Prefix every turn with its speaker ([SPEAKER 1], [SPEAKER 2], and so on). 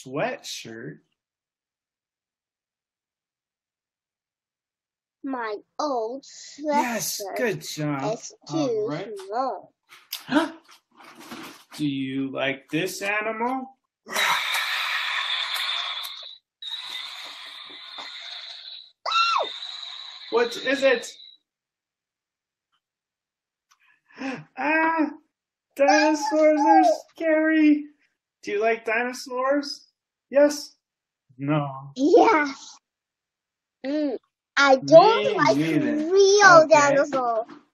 [SPEAKER 1] sweatshirt.
[SPEAKER 2] My old sweatshirt
[SPEAKER 1] Yes, good job.
[SPEAKER 2] is too small.
[SPEAKER 1] Do you like this animal? What is it? Ah, dinosaurs are scary. Do you like dinosaurs? Yes? No.
[SPEAKER 2] Yes. I don't like
[SPEAKER 1] neither.
[SPEAKER 2] real
[SPEAKER 1] Okay.
[SPEAKER 2] dinosaurs.